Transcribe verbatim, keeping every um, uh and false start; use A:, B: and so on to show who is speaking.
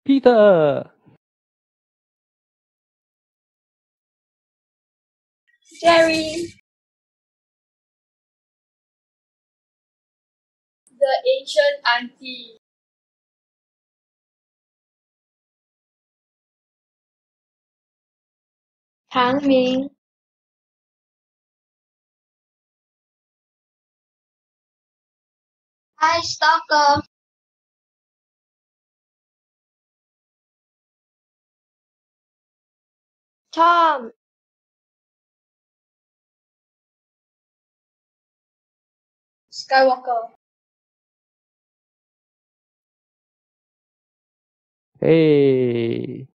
A: Peter.
B: Jerry, the ancient auntie.
C: 唐明
B: Hi, stalker.
C: Tom
B: Skywalker.
A: Hey.